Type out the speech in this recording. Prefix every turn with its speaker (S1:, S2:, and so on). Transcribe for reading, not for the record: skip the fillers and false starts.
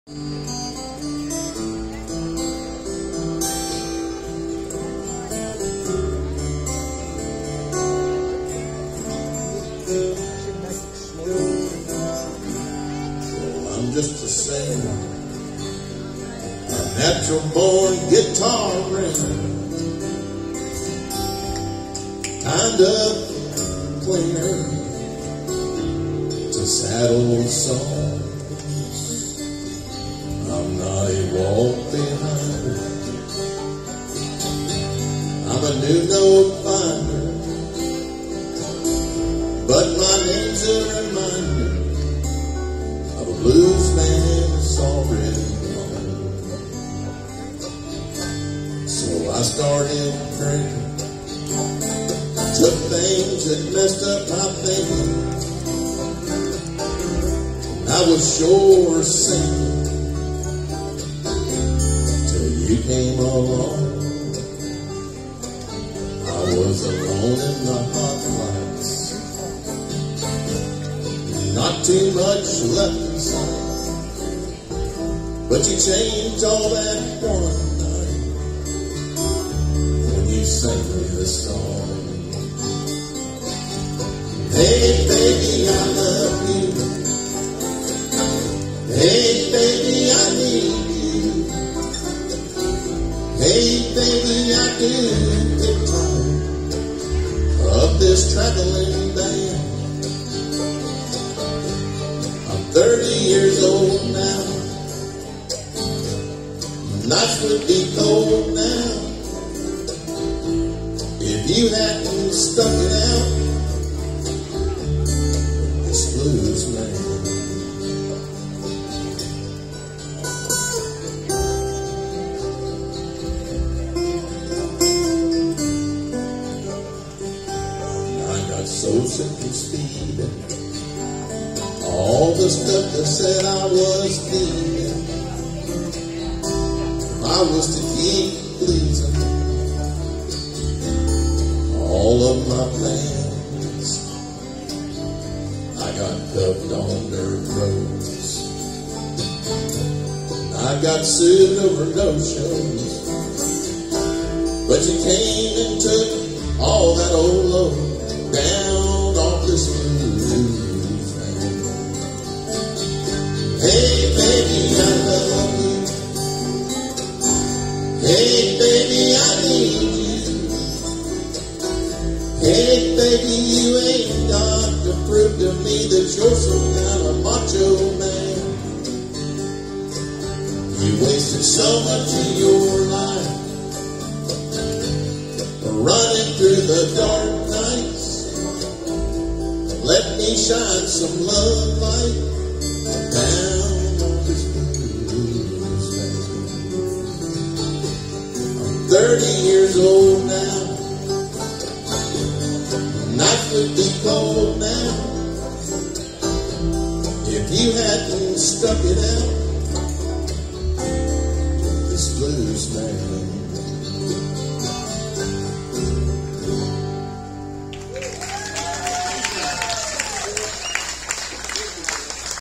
S1: I'm just a singer, a natural born guitar ringer, kind of clear to sad old songs. I'm not a walk behind, I'm a new note finder, but my name's a reminder of a blues man that's already gone. So I started drinking, took things that messed up my thinking. I was sure singing till you came along. I was alone in the hot lights, not too much left inside, but you changed all that one night when you sang me this song. Hey baby, I love you. Hey baby, I need you. Hey baby, I do get tired of this traveling band. I'm 30 years old now. Nights would be cold now if you hadn't stuck it out. This blues man. I got so sick of speeding, all the stuff that said I was needing. I was to keep pleasing all of my plans. I got cuffed on dirt roads, I got sued over no shows, but you came and took all that old load down off this blues man. Hey baby, I love you. Hey baby, I need you. Hey baby, you ain't got to prove to me that you're some kind of macho man. You wasted so much of your life running through the dark nights. Let me shine some love light down on this blues man. 30 years old now. Nights would be cold now if you hadn't stuck it out. This blues man.